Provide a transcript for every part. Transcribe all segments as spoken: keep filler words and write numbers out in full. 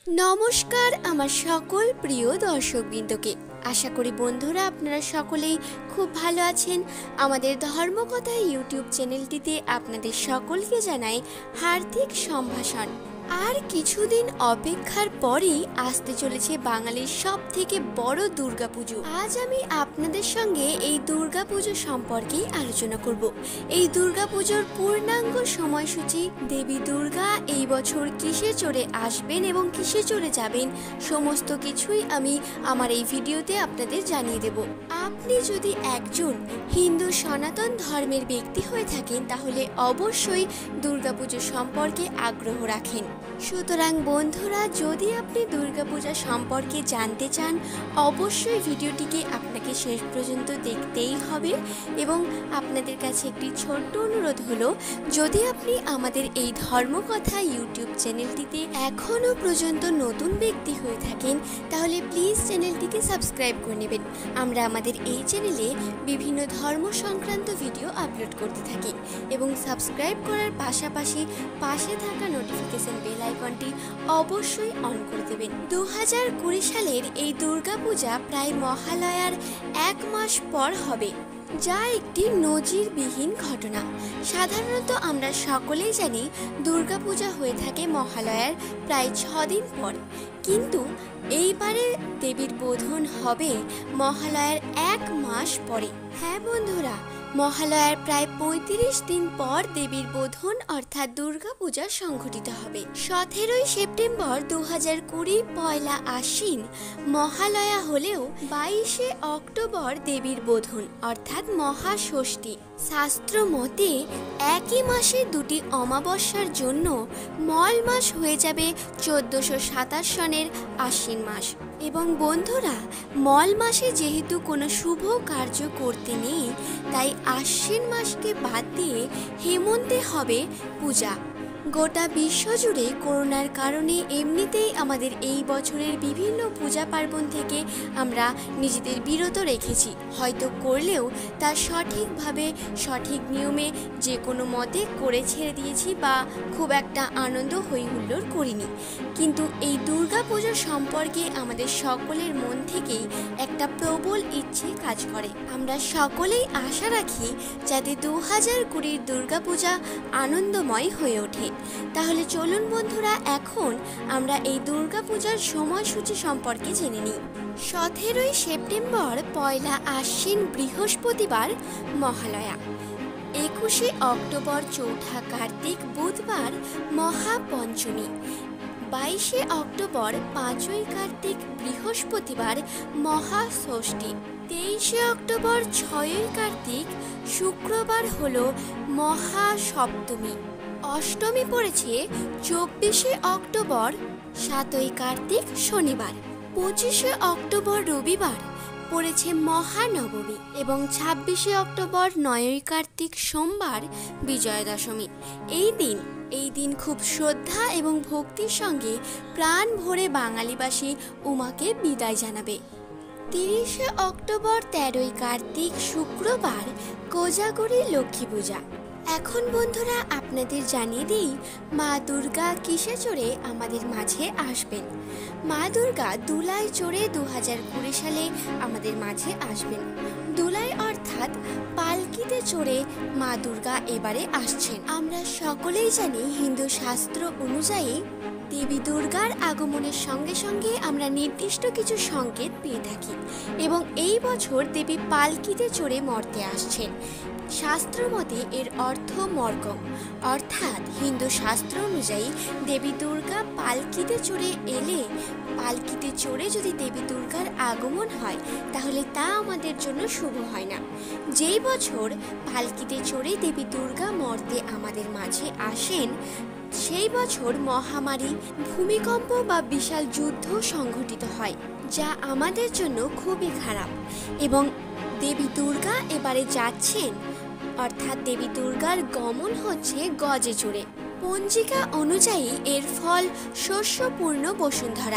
নমস্কার আমার সকল প্রিয় দর্শকবৃন্দকে। আশা করি বন্ধুরা আপনারা সকলেই খুব ভালো আছেন। আমাদের ধর্মকথা ইউটিউব চ্যানেলটিতে আপনাদের সকলকে জানাই হার্দিক সম্ভাষণ। আর কিছুদিন অপেক্ষার পরেই আসতে চলেছে বাঙালির সব থেকে বড় দুর্গাপুজো। আজ আমি আপনাদের সঙ্গে এই দুর্গাপুজো সম্পর্কেই আলোচনা করব। এই দুর্গাপুজোর পূর্ণাঙ্গ সময়সূচি, দেবী দুর্গা এই বছর কিসে চড়ে আসবেন এবং কিসে চড়ে যাবেন, সমস্ত কিছুই আমি আমার এই ভিডিওতে আপনাদের জানিয়ে দেব। আপনি যদি একজন হিন্দু সনাতন ধর্মের ব্যক্তি হয়ে থাকেন তাহলে অবশ্যই দুর্গাপুজো সম্পর্কে আগ্রহ রাখেন। সুতরাং বন্ধুরা, যদি আপনি দুর্গাপূজা সম্পর্কে জানতে চান অবশ্যই ভিডিওটিকে আপনাকে শেষ পর্যন্ত দেখতেই হবে। এবং আপনাদের কাছে একটি ছোট্ট অনুরোধ হলো, যদি আপনি আমাদের এই ধর্মকথা ইউটিউব চ্যানেলটিতে এখনও পর্যন্ত নতুন ব্যক্তি হয়ে থাকেন তাহলে প্লিজ চ্যানেলটিকে সাবস্ক্রাইব করে নেবেন। আমরা আমাদের এই চ্যানেলে বিভিন্ন ধর্ম সংক্রান্ত ভিডিও আপলোড করতে থাকি এবং সাবস্ক্রাইব করার পাশাপাশি পাশে থাকা নোটিফিকেশন বেল আইকনটি অবশ্যই অন করে দেবেন। দু হাজার কুড়ি সালের এই দুর্গাপূজা প্রায় মহালয়ার এক মাস পর হবে, যা একটি নজিরবিহীন ঘটনা। সাধারণত আমরা সকলেই জানি দুর্গাপূজা হয়ে থাকে মহালয়ার প্রায় ছদিন পর, কিন্তু এইবারে দেবীর বোধন হবে মহালয়ার এক মাস পরে। হ্যাঁ বন্ধুরা, মহালয়ার প্রায় পঁয়ত্রিশ দিন পর দেবীর বোধন অর্থাৎ দুর্গাপূজা সংঘটিত হবে। সতেরোই সেপ্টেম্বর দু হাজার কুড়ি পয়লা আশ্বিন মহালয়া হলেও বাইশে অক্টোবর দেবীর বোধন অর্থাৎ মহাষষ্ঠী। শাস্ত্র মতে একই মাসে দুটি অমাবস্যার জন্য মল মাস হয়ে যাবে চোদ্দশো সাতাশ সনের আশ্বিন মাস। এবং বন্ধুরা, মল মাসে যেহেতু কোনো শুভ কার্য করতে নেই তাই আশ্বিন মাসকে বাদ দিয়ে হেমন্তে হবে পূজা। গোটা বিশ্বজুড়ে করোনার কারণে এমনিতেই আমাদের এই বছরের বিভিন্ন পূজা পার্বণ থেকে আমরা নিজেদের বিরত রেখেছি, হয়তো করলেও তা সঠিকভাবে সঠিক নিয়মে যে কোনো মতে করে ছেড়ে দিয়েছি বা খুব একটা আনন্দ হই হুল্লোড় করিনি। কিন্তু এই দুর্গা পুজো সম্পর্কে আমাদের সকলের মন থেকেই একটা প্রবল ইচ্ছে কাজ করে। আমরা সকলেই আশা রাখি যাতে দু হাজার কুড়ির দুর্গাপূজা আনন্দময় হয়ে ওঠে। তাহলে চলুন বন্ধুরা, এখন আমরা এই দুর্গাপূজার সময়সূচি সম্পর্কে জেনে নিই। সতেরোই সেপ্টেম্বর পয়লা আশ্বিন বৃহস্পতিবার মহালয়া, একুশে অক্টোবর চৌঠা কার্তিক বুধবার মহাপঞ্চমী, বাইশে অক্টোবর পাঁচই কার্তিক বৃহস্পতিবার মহাষষ্ঠী, তেইশে অক্টোবর ছয়ই কার্তিক শুক্রবার হল মহাসপ্তমী, অষ্টমী পড়েছে চব্বিশে অক্টোবর সাতই কার্তিক শনিবার, পঁচিশে অক্টোবর রবিবার পড়েছে মহানবমী এবং ছাব্বিশে অক্টোবর নয়ই কার্তিক সোমবার বিজয়া দশমী। এই দিন এই দিন খুব শ্রদ্ধা এবং ভক্তির সঙ্গে প্রাণ ভরে বাঙালিবাসী উমাকে বিদায় জানাবে। তিরিশে অক্টোবর তেরোই কার্তিক শুক্রবার কোজাগরী লক্ষ্মী পূজা। এখন বন্ধুরা আপনাদের জানিয়ে দিই মা দুর্গা কিসে চড়ে আমাদের মাঝে আসবেন। মা দুর্গা দুলায় চড়ে দু হাজার কুড়ি সালে আমাদের মাঝে আসবেন। দুলায় অর্থাৎ পালকিতে চড়ে মা দুর্গা এবারে আসছেন। আমরা সকলেই জানি হিন্দু শাস্ত্র অনুযায়ী দেবী দুর্গার আগমনের সঙ্গে সঙ্গে আমরা নির্দিষ্ট কিছু সংকেত পেয়ে থাকি এবং এই বছর দেবী পালকিতে চড়ে মর্তে আসছেন। শাস্ত্র মতে এর অর্থ মর্গম, অর্থাৎ হিন্দু শাস্ত্র অনুযায়ী দেবী দুর্গা পালকিতে চড়ে এলে, পালকিতে চড়ে যদি দেবী দুর্গার আগমন হয় তাহলে তা আমাদের জন্য শুভ হয় না। যেই বছর পালকিতে চড়ে দেবী দুর্গা মর্তে আমাদের মাঝে আসেন সেই বছর মহামারী, ভূমিকম্প বা বিশাল যুদ্ধ সংঘটিত হয়, যা আমাদের জন্য খুবই খারাপ। এবং দেবী দুর্গা এবারে যাচ্ছেন, অর্থাৎ দেবী দুর্গার গমন হচ্ছে গজে চড়ে। পঞ্জিকা অনুযায়ী এর ফল শস্যপূর্ণ বসুন্ধরা,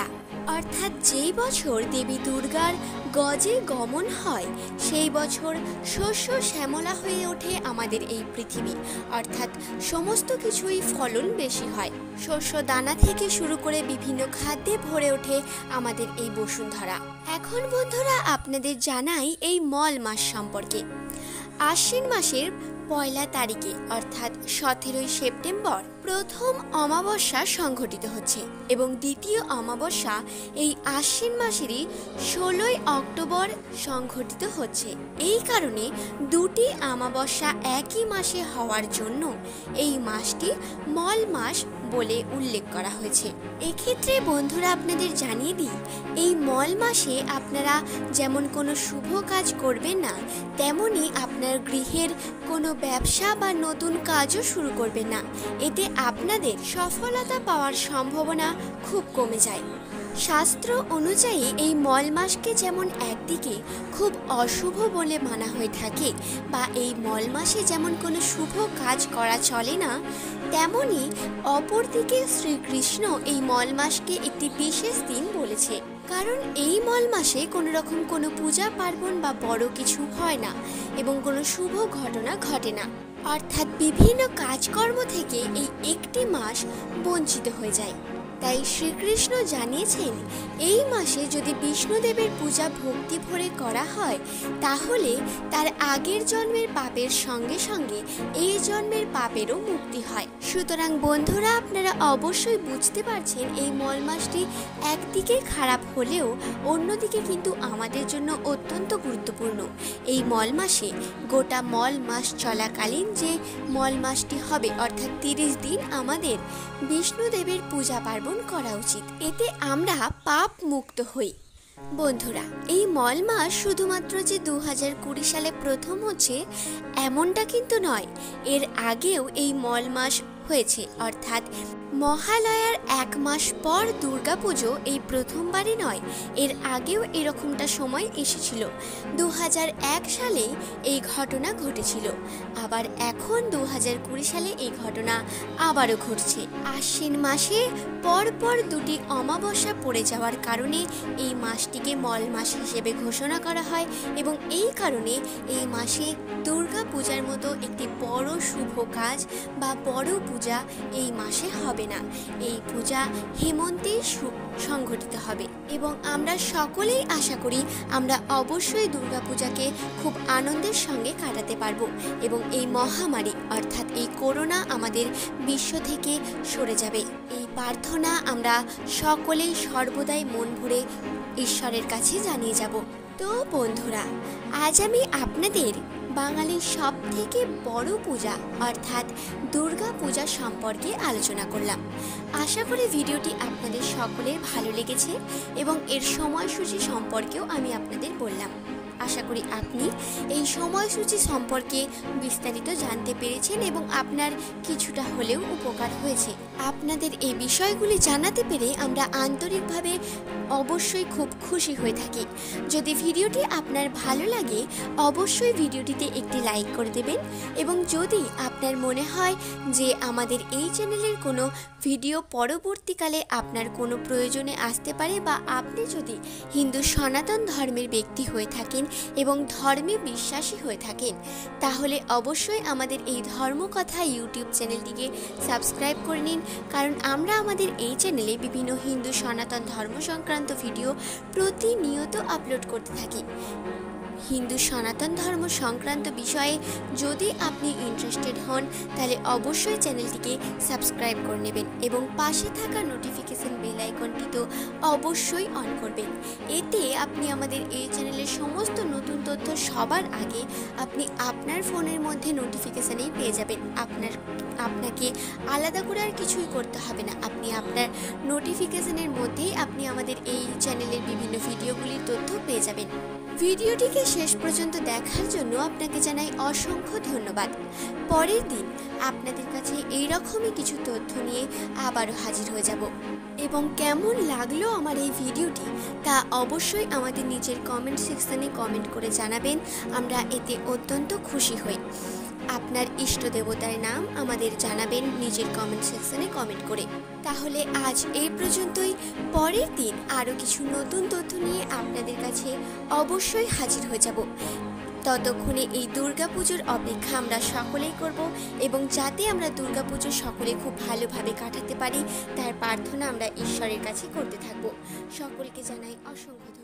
অর্থাৎ যেই বছর দেবী দুর্গার গজে গমন হয় সেই বছর শস্য শ্যামলা হয়ে ওঠে আমাদের এই পৃথিবী, অর্থাৎ সমস্ত কিছুই ফলন বেশি হয়। শস্য দানা থেকে শুরু করে বিভিন্ন খাদ্যে ভরে ওঠে আমাদের এই বসুন্ধরা। এখন বন্ধুরা আপনাদের জানাই এই মল মাস সম্পর্কে। আশ্বিন মাসের পয়লা তারিখে অর্থাৎ সতেরোই সেপ্টেম্বর প্রথম অমাবস্যা সংঘটিত হচ্ছে এবং দ্বিতীয় অমাবস্যা এই আশ্বিন মাসেরই ষোলোই অক্টোবর সংঘটিত হচ্ছে। এই কারণে দুটি অমাবস্যা একই মাসে হওয়ার জন্য এই মাসটি মল মাস বলে উল্লেখ করা হয়েছে। এক্ষেত্রে বন্ধুরা আপনাদের জানিয়ে দিই, এই মল মাসে আপনারা যেমন কোনো শুভ কাজ করবেন না, তেমনি আপনার গৃহের কোনো ব্যবসা বা নতুন কাজও শুরু করবেন না। এতে আপনাদের সফলতা পাওয়ার সম্ভাবনা খুব কমে যায়। শাস্ত্র অনুযায়ী এই মল মাসকে যেমন একদিকে খুব অশুভ বলে মানা হয়ে থাকে বা এই মল মাসে যেমন কোনো শুভ কাজ করা চলে না, তেমনি অপরদিকে শ্রীকৃষ্ণ এই মল মাসকে একটি বিশেষ দিন বলেছে। কারণ এই মল মাসে কোনো রকম কোনো পূজা পার্বণ বা বড় কিছু হয় না এবং কোনো শুভ ঘটনা ঘটে না, অর্থাৎ বিভিন্ন কাজকর্ম থেকে এই একটি মাস বঞ্চিত হয়ে যায়। তাই শ্রীকৃষ্ণ জানিয়েছেন এই মাসে যদি বিষ্ণুদেবের পূজা ভক্তি ভরে করা হয় তাহলে তার আগের জন্মের পাপের সঙ্গে সঙ্গে এই জন্মের পাপেরও মুক্তি হয়। সুতরাং বন্ধুরা আপনারা অবশ্যই বুঝতে পারছেন এই মল মাসটি একদিকে খারাপ হলেও অন্যদিকে কিন্তু আমাদের জন্য অত্যন্ত গুরুত্বপূর্ণ। এই মল মাসে গোটা মল মাস চলাকালীন যে মল মাসটি হবে অর্থাৎ তিরিশ দিন আমাদের বিষ্ণুদেবের পূজা পার্বণ করা উচিত, এতে আমরা পাপ মুক্ত হই। বন্ধুরা এই মল মাস শুধুমাত্র যে দু হাজার কুড়ি সালে প্রথম হচ্ছে এমনটা কিন্তু নয়, এর আগেও এই মল মাস হয়েছে, অর্থাৎ মহালয়ার এক মাস পর দুর্গাপুজো এই প্রথমবারই নয়, এর আগেও এরকমটা সময় এসেছিল। দু হাজার এক সালে এই ঘটনা ঘটেছিল, আবার এখন দু হাজার কুড়ি সালে এই ঘটনা আবারও ঘটছে। আশ্বিন মাসে পরপর দুটি অমাবস্যা পড়ে যাওয়ার কারণে এই মাসটিকে মল মাস হিসেবে ঘোষণা করা হয় এবং এই কারণে এই মাসে দুর্গা পূজার মতো একটি বড় শুভ কাজ বা বড় পূজা এই মাসে হবে না। এই পূজা হেমন্তে সংঘটিত হবে এবং আমরা সকলেই আশা করি আমরা অবশ্যই দুর্গাপূজাকে খুব আনন্দের সঙ্গে কাটাতে পারবো এবং এই মহামারী অর্থাৎ এই করোনা আমাদের বিশ্ব থেকে সরে যাবে। এই প্রার্থনা আমরা সকলেই সর্বদাই মন ভরে ঈশ্বরের কাছে জানিয়ে যাব। তো বন্ধুরা আজ আমি আপনাদের বাঙালির সব থেকে বড় পূজা অর্থাৎ দুর্গা পূজা সম্পর্কে আলোচনা করলাম। আশা করি ভিডিওটি আপনাদের সকলের ভালো লেগেছে এবং এর সময়সূচি সম্পর্কেও আমি আপনাদের বললাম। আশা করি আপনি এই সময়সূচি সম্পর্কে বিস্তারিত জানতে পেরেছেন এবং আপনার কিছুটা হলেও উপকার হয়েছে। আপনাদের এই বিষয়গুলি জানাতে পেরে আমরা আন্তরিকভাবে অবশ্যই খুব খুশি হয়ে থাকি। যদি ভিডিওটি আপনার ভালো লাগে অবশ্যই ভিডিওটিতে একটি লাইক করে দেবেন এবং যদি আপনার মনে হয় যে আমাদের এই চ্যানেলের কোনো ভিডিও পরবর্তীকালে আপনার কোনো প্রয়োজনে আসতে পারে বা আপনি যদি হিন্দু সনাতন ধর্মের ব্যক্তি হয়ে থাকেন এবং ধর্মে বিশ্বাসী হয়ে থাকেন তাহলে অবশ্যই আমাদের এই ধর্মকথা ইউটিউব চ্যানেলটিকে সাবস্ক্রাইব করে নিন, কারণ আমরা আমাদের এই চ্যানেলে বিভিন্ন হিন্দু সনাতন ধর্ম সংক্রান্ত ভিডিও প্রতিনিয়ত আপলোড করতে থাকি। হিন্দু সনাতন ধর্ম সংক্রান্ত বিষয়ে যদি আপনি ইন্টারেস্টেড হন তাহলে অবশ্যই চ্যানেলটিকে সাবস্ক্রাইব করে নেবেন এবং পাশে থাকা নোটিফিকেশন বেল আইকনটি তো অবশ্যই অন করবেন। এতে আপনি আমাদের এই চ্যানেলের সমস্ত নতুন তথ্য সবার আগে আপনি আপনার ফোনের মধ্যে নোটিফিকেশানেই পেয়ে যাবেন। আপনার আপনাকে আলাদা করে আর কিছুই করতে হবে না, আপনি আপনার নোটিফিকেশনের মধ্যেই আপনি আমাদের এই চ্যানেলের বিভিন্ন ভিডিওগুলির তথ্য পেয়ে যাবেন। ভিডিওটিকে শেষ পর্যন্ত দেখার জন্য আপনাকে জানাই অসংখ্য ধন্যবাদ। পরের দিন আপনাদের কাছে এইরকমই কিছু তথ্য নিয়ে আবারও হাজির হয়ে যাব এবং কেমন লাগলো আমার এই ভিডিওটি তা অবশ্যই আমাদের নিচের কমেন্ট সেকশনে কমেন্ট করে জানাবেন, আমরা এতে অত্যন্ত খুশি হই। আপনার ইষ্ট দেবতার নাম আমাদের জানাবেন নিজের কমেন্ট সেকশনে কমেন্ট করে। তাহলে আজ এই পর্যন্তই। পরের দিন আরও কিছু নতুন তথ্য নিয়ে আপনাদের কাছে অবশ্যই হাজির হয়ে যাব। ততক্ষণে এই দুর্গাপুজোর অপেক্ষা আমরা সকলেই করব এবং যাতে আমরা দুর্গাপুজো সকলে খুব ভালোভাবে কাটাতে পারি তার প্রার্থনা আমরা ঈশ্বরের কাছে করতে থাকব। সকলকে জানাই অসংখ্য